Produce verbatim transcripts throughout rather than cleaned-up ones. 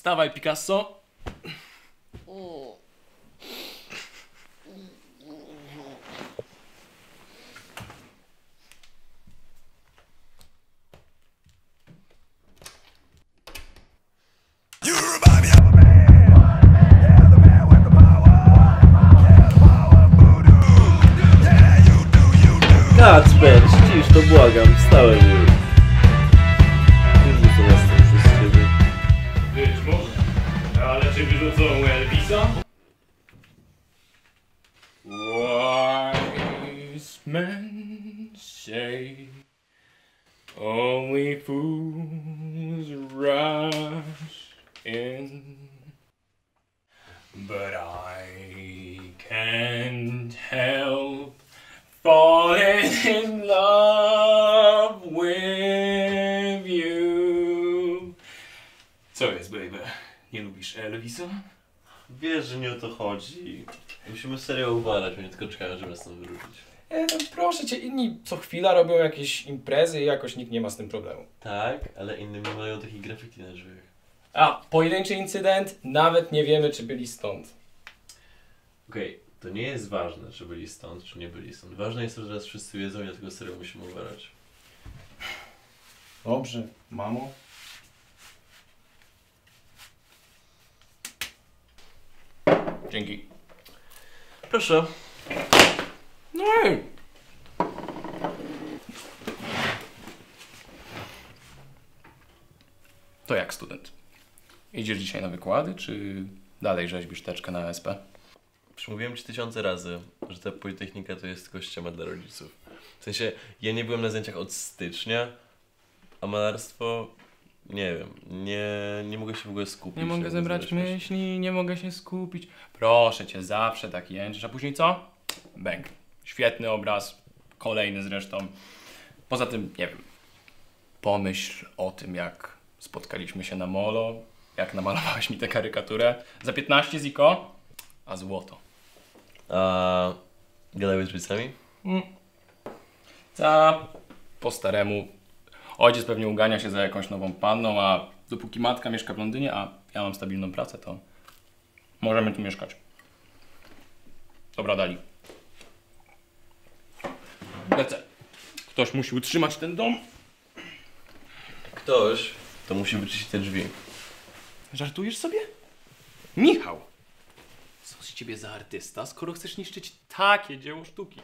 Wstawaj, Picasso. Kacper, ścisz, to błagam, wstałem już. Wyrzucą nas tam przez ciebie. Być może, ale czy wyrzucą Elvisa? Wise men say only fools rush in, but I can't help falling in love with you. Co jest, baby? Nie lubisz Elvisa? Wiesz, że nie o to chodzi. Musimy serio uważać, mnie tylko czekają, żeby nas stąd wyrzucić. E, no proszę cię, inni co chwila robią jakieś imprezy i jakoś nikt nie ma z tym problemu. Tak, ale inni mają takich graffiti na drzwiach. A, pojedynczy incydent? Nawet nie wiemy, czy byli stąd. Okej, okay, to nie jest ważne, czy byli stąd, czy nie byli stąd. Ważne jest to, że teraz wszyscy wiedzą i dlatego serio musimy uważać. Dobrze, mamo. Dzięki. Proszę. No ej. To jak, student? Idziesz dzisiaj na wykłady, czy dalej rzeźbisz teczkę na S P? Przemówiłem ci tysiące razy, że ta Politechnika to jest tylko ściema dla rodziców. W sensie, ja nie byłem na zdjęciach od stycznia, a malarstwo, nie wiem, nie, nie mogę się w ogóle skupić. Nie mogę zebrać myśli, nie mogę się skupić. Proszę cię, zawsze tak jęczysz, a później co? Bęk. Świetny obraz, kolejny zresztą. Poza tym, nie wiem, pomyśl o tym, jak spotkaliśmy się na molo, jak namalowałeś mi tę karykaturę. Za piętnaście ziko, a złoto. A gadałeś z rodzicami? Mm. Za po staremu. Ojciec pewnie ugania się za jakąś nową panną, a dopóki matka mieszka w Londynie, a ja mam stabilną pracę, to możemy tu mieszkać. Dobra, Dali. Lecę. Ktoś musi utrzymać ten dom. Ktoś, to musi wyczyścić te drzwi. Żartujesz sobie? Michał! Co z ciebie za artysta, skoro chcesz niszczyć takie dzieło sztuki?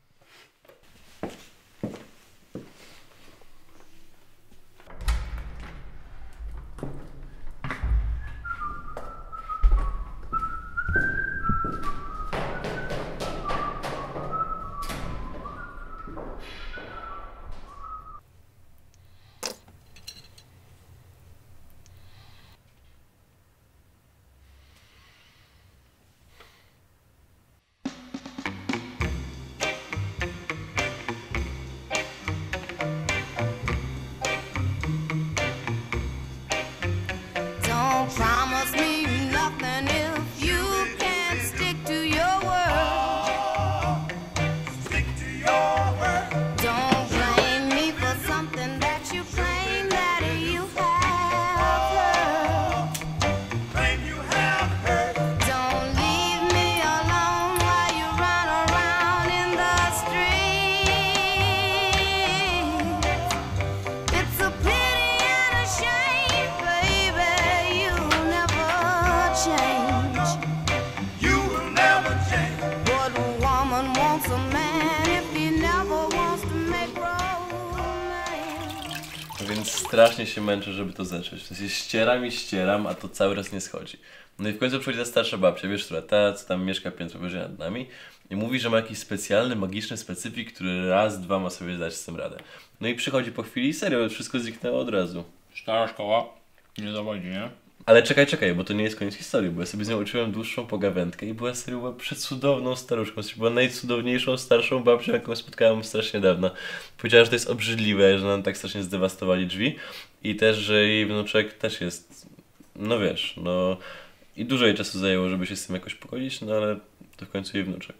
Więc strasznie się męczę, żeby to zacząć. W sensie ścieram i ścieram, a to cały raz nie schodzi. No i w końcu przychodzi ta starsza babcia, wiesz, która ta, co tam mieszka piętro wyżej nad nami i mówi, że ma jakiś specjalny, magiczny specyfik, który raz, dwa ma sobie dać z tym radę. No i przychodzi po chwili i serio, wszystko zniknęło od razu. Stara szkoła nie zawodzi, nie? Ale czekaj, czekaj, bo to nie jest koniec historii, bo ja sobie z nią uczyłem dłuższą pogawędkę i była serio była przecudowną staruszką, była najcudowniejszą starszą babcią, jaką spotkałem strasznie dawno. Powiedziała, że to jest obrzydliwe, że nam tak strasznie zdewastowali drzwi i też, że jej wnuczek też jest, no wiesz, no i dużo jej czasu zajęło, żeby się z tym jakoś pogodzić, no ale to w końcu jej wnuczek.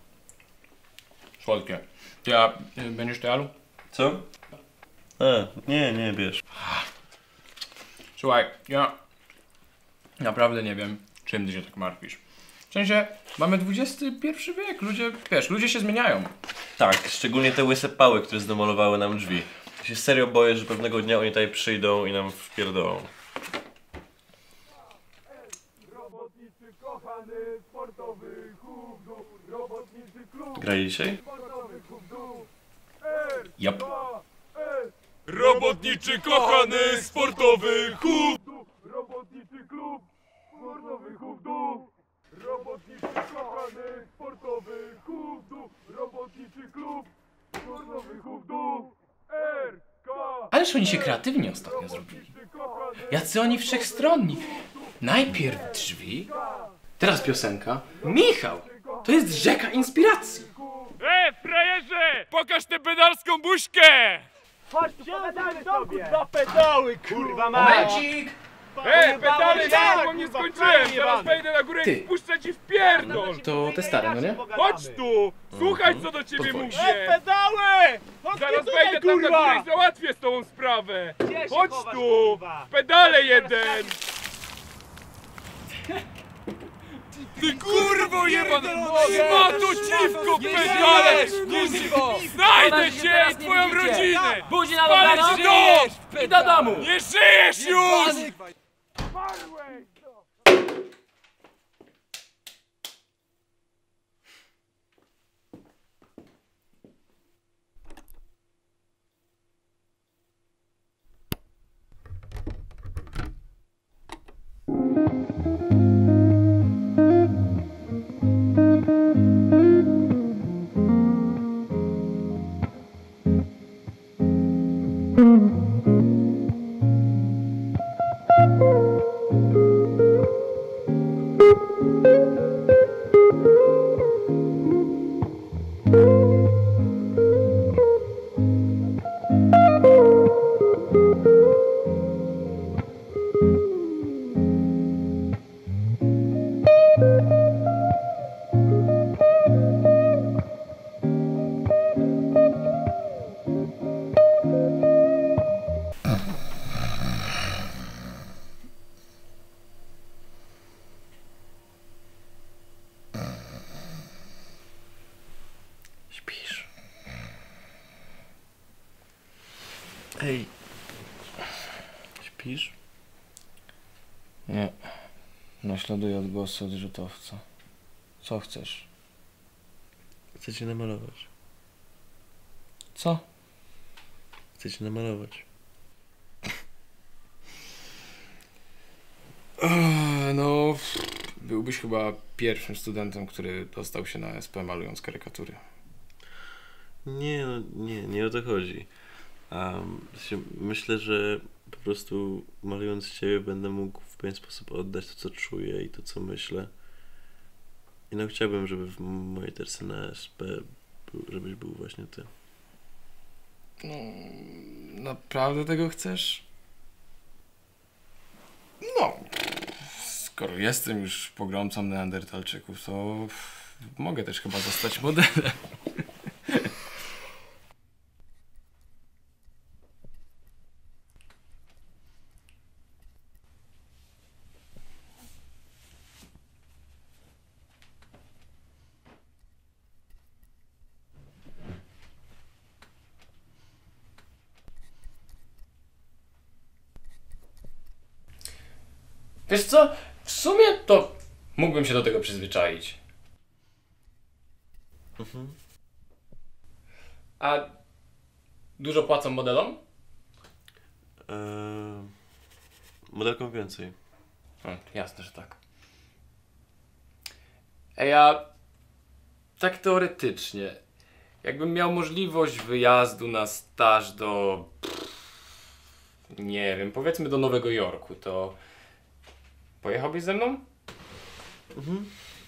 Słodkie. Ty, a y, będziesz tealu? Co? A, nie, nie, bierz. Słuchaj, ja Naprawdę nie wiem, czym ty się tak martwisz. W sensie, mamy dwudziesty pierwszy wiek, ludzie, wiesz, ludzie się zmieniają. Tak, szczególnie te łyse pały, które zdemolowały nam drzwi. Ja się serio boję, że pewnego dnia oni tutaj przyjdą i nam wpierdolą. Robotniczy kochany, sportowy hubdu, robotniczy klub, Grali dzisiaj? sportowy hubdu. Jop. Robotniczy kochany, sportowy hubdu, robotniczy klub, sportowy hubdu. Robotniczy kochany, sportowy hubdu, robotniczy klub, sportowy hubdu. R K. Ależ oni się kreatywnie ostatnio zrobili. Jacy oni wszechstronni. Najpierw drzwi, teraz piosenka. Michał! To jest rzeka inspiracji. E, frajerze! Pokaż tę pedalską buźkę! Chodź tu, pogadamy sobie! Dwa pedały, kurwa mać! Momencik! E, pedale tak, tak, bo nie kurwa, skończyłem! fajnie Teraz wam. wejdę na górę Ty. i spuszczę ci w pierdol! To te stare, no nie? Chodź tu! Słuchaj, co do ciebie Pozwolisz. E, mówię! pedały! Chodź Zaraz tutaj, wejdę tam na górę kurwa! i załatwię z tą sprawę! Gdzie się Chodź chowasz, tu! kurwa? Pedale jeden! Ty kurwo jebana! Szmato dziwko, pedale! Znajdę cię i twoją rodzinę! Budzi na Palę dobranoc ci dom! i do domu! Nie żyjesz już! Zmarłeś! Śpisz. Ej. Śpisz? Nie. Naśladuję odgłosy odrzutowca. Co chcesz? Chcę cię namalować. Co? Chcę cię namalować. No, byłbyś chyba pierwszym studentem, który dostał się na S P malując karykatury. Nie, no, nie, nie o to chodzi. Um, myślę, że po prostu malując ciebie będę mógł w pewien sposób oddać to, co czuję i to, co myślę. I no chciałbym, żeby w mojej terce na S P był, żebyś był właśnie ty. No, naprawdę tego chcesz? No, skoro jestem już pogromcą neandertalczyków, to mogę też chyba zostać modelem. Wiesz co? W sumie to mógłbym się do tego przyzwyczaić. Mhm. A dużo płacą modelom? Eee, modelką więcej. O, jasne, że tak. Ej, ja tak teoretycznie, jakbym miał możliwość wyjazdu na staż do, nie wiem, powiedzmy do Nowego Jorku, to pojechałbyś ze mną? Mhm.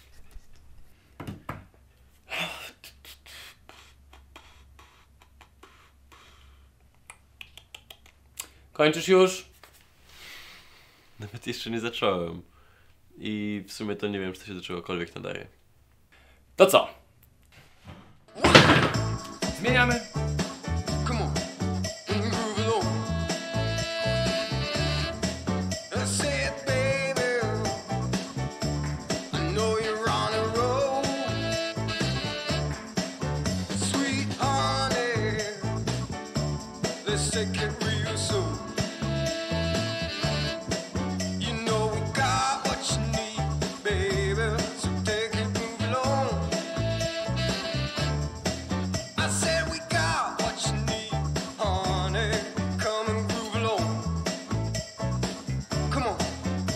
Kończysz już? Nawet jeszcze nie zacząłem. I w sumie to nie wiem, czy to się do czegokolwiek nadaje. To co? Zmieniamy. Come on, and groove it on. I said, baby, let's take it real soon. You know we got what you need, baby, so take it, move along. I said we got what you need, honey, come and groove along. Come on.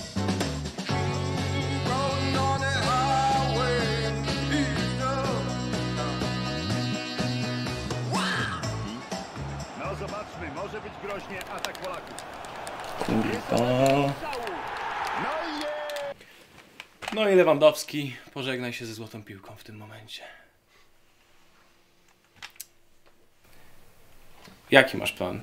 Rolling on the highway, ease up. Wow. No zobaczmy, może być groźnie atak Polaków. Kurwa. No i je! No i Lewandowski, pożegnaj się ze złotą piłką w tym momencie. Jaki masz plan?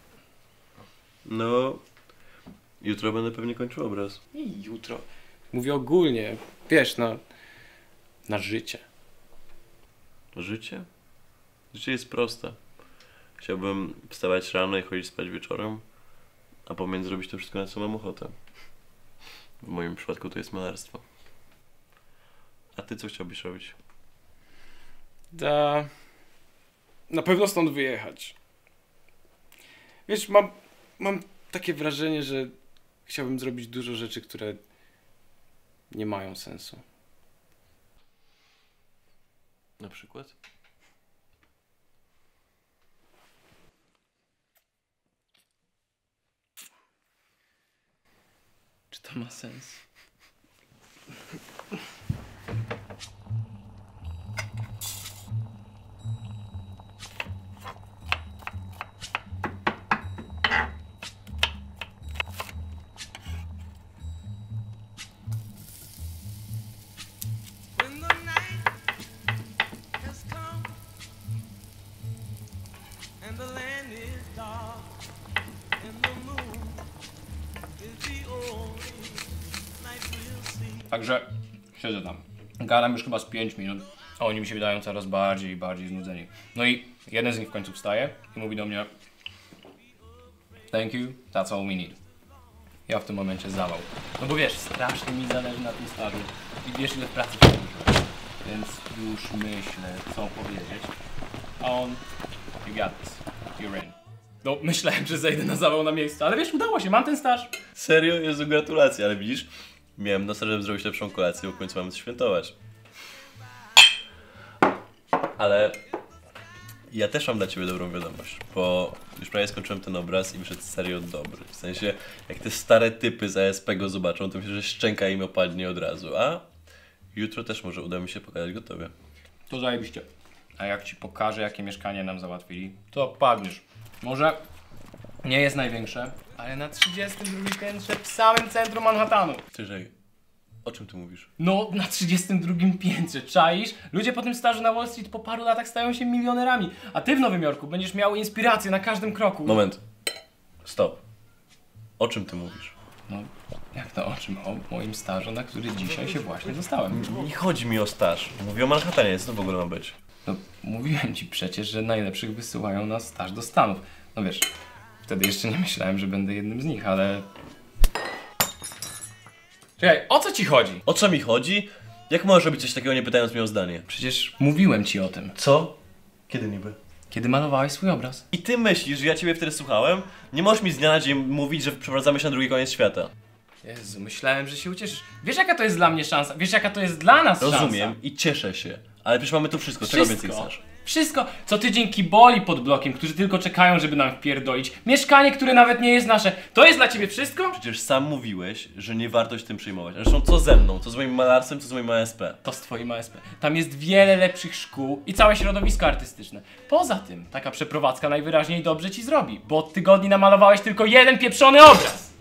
No, jutro będę pewnie kończył obraz. I jutro. Mówię ogólnie, wiesz, na, na życie. Życie? Życie jest proste. Chciałbym wstawać rano i chodzić spać wieczorem, a pomiędzy robić to wszystko, na co mam ochotę. W moim przypadku to jest malarstwo. A ty co chciałbyś robić? Da... Na pewno stąd wyjechać. Wiesz, mam, mam takie wrażenie, że chciałbym zrobić dużo rzeczy, które nie mają sensu. Na przykład? Czy to ma sens? When the night has come and the land is dark and the moon is the only light we'll see. Także siedzę tam. Gadam już chyba z pięć minut, a oni mi się wydają coraz bardziej i bardziej znudzeni. No i jeden z nich w końcu wstaje i mówi do mnie: thank you, that's all we need. Ja w tym momencie zawał. No bo wiesz, strasznie mi zależy na tym stażu i wiesz, ile pracy się włożyłem. Więc już myślę, co powiedzieć. A on: you got this, you're in. No myślałem, że zejdę na zawał na miejscu, ale wiesz, udało się, mam ten staż. Serio? Jezu, gratulacje, ale widzisz? Miałem na żeby zrobić lepszą kolację, bo w końcu mamy co świętować. Ale ja też mam dla ciebie dobrą wiadomość, bo już prawie skończyłem ten obraz i wyszedł serio dobry. W sensie, jak te stare typy z A S P go zobaczą, to myślę, że szczęka im opadnie od razu, a jutro też może uda mi się pokazać go tobie. To zajebiście. A jak ci pokażę, jakie mieszkanie nam załatwili, to padniesz. Może nie jest największe, ale na trzydziestym drugim piętrze w samym centrum Manhattanu. Czyżej, o czym ty mówisz? No, na trzydziestym drugim piętrze, czaisz? Ludzie po tym stażu na Wall Street po paru latach stają się milionerami, a ty w Nowym Jorku będziesz miał inspirację na każdym kroku. Moment. Stop. O czym ty mówisz? No, jak to o czym? O moim stażu, na który dzisiaj się właśnie dostałem. Nie chodzi mi o staż. Mówię o Manhattanie, co to w ogóle ma być? No, mówiłem ci przecież, że najlepszych wysyłają na staż do Stanów. No wiesz, wtedy jeszcze nie myślałem, że będę jednym z nich, ale... Czekaj, o co ci chodzi? O co mi chodzi? Jak możesz robić coś takiego, nie pytając mnie o zdanie? Przecież mówiłem ci o tym. Co? Kiedy niby? Kiedy malowałeś swój obraz. I ty myślisz, że ja ciebie wtedy słuchałem? Nie możesz mi z dnia na dzień mówić, że przeprowadzamy się na drugi koniec świata. Jezu, myślałem, że się ucieszysz. Wiesz, jaka to jest dla mnie szansa? Wiesz, jaka to jest dla nas szansa? Rozumiem i cieszę się. Ale przecież mamy tu wszystko, czego więcej chcesz? Wszystko, co tydzień kiboli pod blokiem, którzy tylko czekają, żeby nam wpierdolić. Mieszkanie, które nawet nie jest nasze. To jest dla ciebie wszystko? Przecież sam mówiłeś, że nie warto się tym przejmować. Zresztą co ze mną? Co z moim malarstwem, co z moim A S P? To z twoim A S P. Tam jest wiele lepszych szkół i całe środowisko artystyczne. Poza tym, taka przeprowadzka najwyraźniej dobrze ci zrobi, bo od tygodni namalowałeś tylko jeden pieprzony obraz.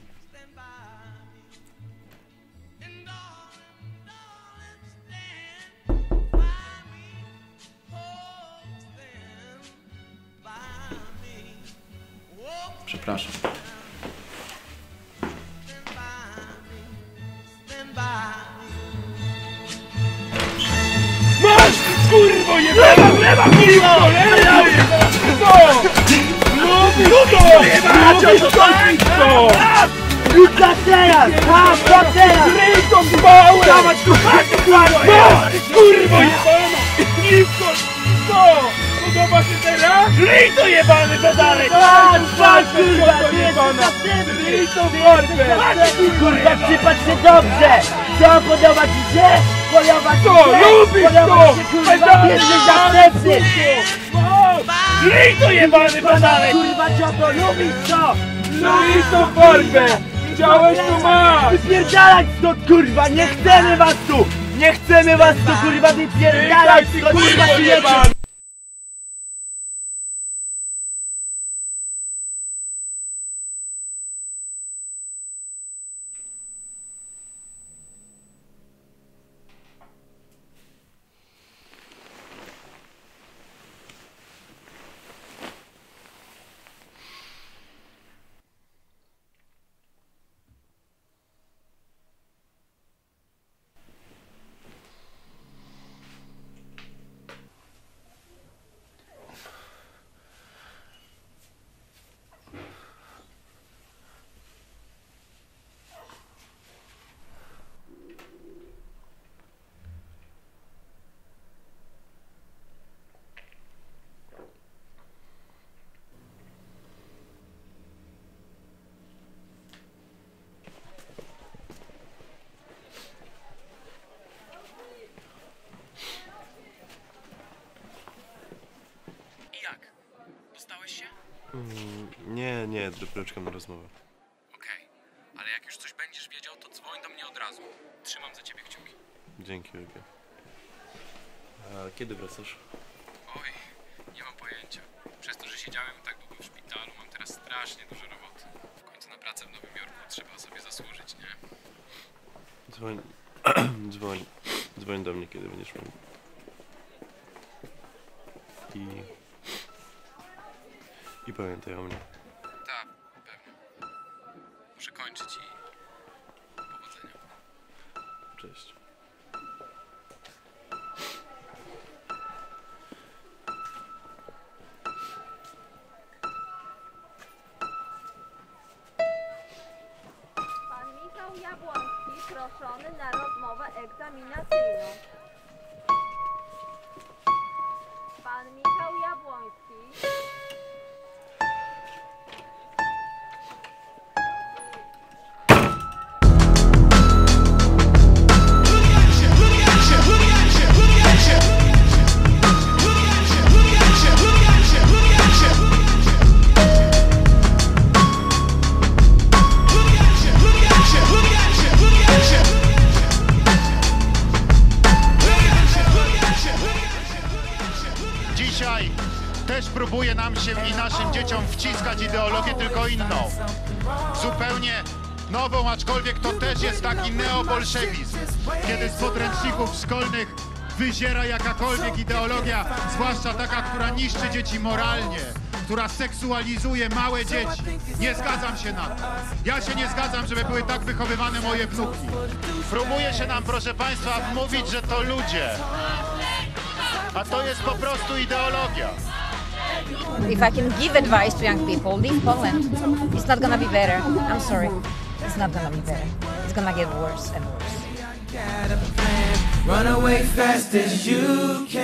Przepraszam. Masz, kurwo, nie lewa, lewa, kurwo, lewa, no! No, no, lewa, to to! Już za teraz! A, za teraz! Ręką dbałem! Dawać tu! Masz, kurwo, jebana! Nisko, no! podoba się teraz? Żyj to jebany pedale! Tak, tak, kurwa, to ty jebana! jesteś następny! Żyj to farbę! Kurwa, przypatrz się dobrze! Co, podoba ci się? Podoba ci Co, się? lubisz Podoba to? ci się, kurwa, Pedale! jesteś następny! Żyj to jebany pedale! Kurwa, co to lubisz, co? Żyj to farbę! Chciałeś to masz! Wypierdalać stąd, kurwa, nie chcemy was tu! Nie chcemy was tu, kurwa, wypierdalać Ty, stąd, kurwa, kurwa, czujecie! jebany! Nie, nie, dopiero czekam na rozmowę. Okej, ale jak już coś będziesz wiedział, to dzwoń do mnie od razu. Trzymam za ciebie kciuki. Dzięki, Lubię. A kiedy wracasz? Oj, nie mam pojęcia. Przez to, że siedziałem tak długo w szpitalu, mam teraz strasznie dużo roboty. W końcu na pracę w Nowym Jorku trzeba sobie zasłużyć, nie? Dzwoń, dzwoń, dzwoń do mnie, kiedy będziesz mógł. I... I pamiętaj o mnie. Tak, pewnie. Muszę kończyć i... powodzenia. Cześć. Pan Michał Jabłoński proszony na rozmowę egzaminacyjną. Pan Michał Jabłoński. Dzisiaj też próbuje nam się i naszym dzieciom wciskać ideologię, tylko inną. Zupełnie nową, aczkolwiek to też jest taki neobolszewizm, kiedy z podręczników szkolnych wyziera jakakolwiek ideologia, zwłaszcza taka, która niszczy dzieci moralnie, która seksualizuje małe dzieci. Nie zgadzam się na to. Ja się nie zgadzam, żeby były tak wychowywane moje wnuki. Próbuje się nam, proszę państwa, wmówić, że to ludzie. A to jest po prostu ideologia. If I can give advice to young people, leave Poland. It's not gonna be better. I'm sorry. It's not gonna be better. It's gonna get worse and worse. Run away fast as you can.